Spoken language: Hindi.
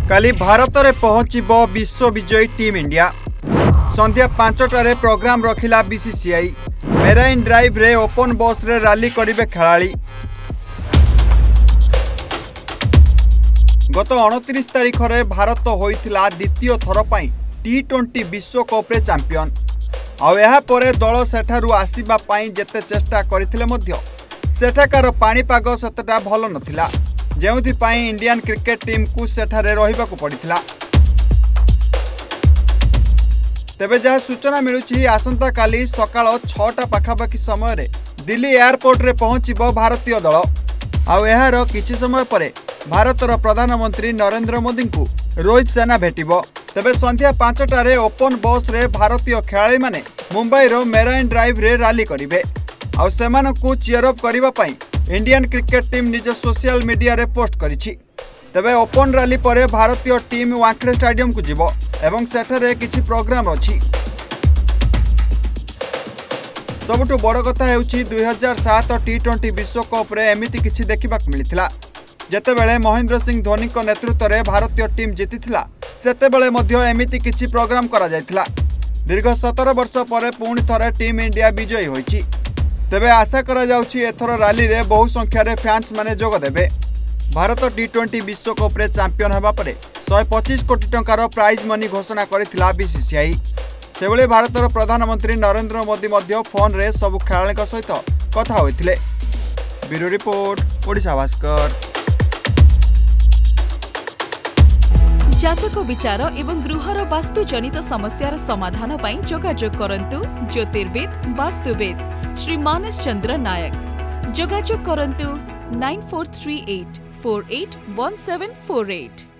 काली भारत में पहुंचब विश्व विजयी टीम इंडिया। संध्या 5टारे प्रोग्राम रखिला बीसीसीआई। मेराइन ड्राइव रे ओपन बस रे रैली करिवे खेलाड़ी। गत 29 तारीख में भारत होइथिला द्वितीय थर पई T20 विश्वकप रे चैंपियन। आउ परे दल सेठारु आसीबा पई जेते चेष्टा करथिले मध्य सेठाकार पाणीपाग सेतटा भल नथिला, जेउथि इंडियन क्रिकेट टीम को सेठारे रहिबाकु पड़िथिला। तेबे जहाँ सूचना मिलुछि आसंता काली सकाळ 6टा पाखापाखि समय रे दिल्ली एयरपोर्ट रे पहुंचब भारतीय दल। आउ एहार किछि समय परे भारतर प्रधानमंत्री नरेंद्र मोदी को रोहित सेना भेटिबो। तेबे संध्या 5टारे ओपन बस रे भारतीय खेलाड़ी माने मुंबई रो मेराइन ड्राइव रे रैली करिवे। आउ सेमानकु चीयर अप करिबा पई इंडियन क्रिकेट टीम निज सोशल मीडिया रे पोस्ट करिछि। तेबे ओपन रैली परे भारतीय टीम वांखेड़े स्टेडियम को जिवो एवं सेठारे किछि प्रोग्राम अछि। सबुठु बड़ कथा हेउछि 2007 T20 विश्वकप रे एमिति किछि देखिबाक मिलिथिला। जेतेबेले महेंद्र सिंह धोनी को नेतृत्व रे भारतीय टीम जीतिथिला सेतेबेले मध्य एमिति किछि प्रोग्राम करा जायथिला। दीर्घ 17 वर्ष परे पुणी थरे टीम इंडिया विजयी होइछि। तेबे आशा करा जाउछि एथर रैली रे बहु संख्या रे फैंस माने जोग देबे। भारत T20 विश्वकप रे चैंपियन हेबा परे 125 कोटी टंकार प्राइज मनी घोषणा करिथिला बीसीसीआई। सेबळे भारतर प्रधानमंत्री नरेंद्र मोदी मध्य फोन रे सब खेलाड़ी सहित कथा होइथिले। Bureau report Odisha Bhaskar. जातक विचार एवं गृहर वास्तु जनित समस्यार समाधान पाई जोगाजोग करंतु ज्योतिर्विद वास्तुविद श्री मानस चंद्र नायक। जोगाजोग करंतु 9438 481748।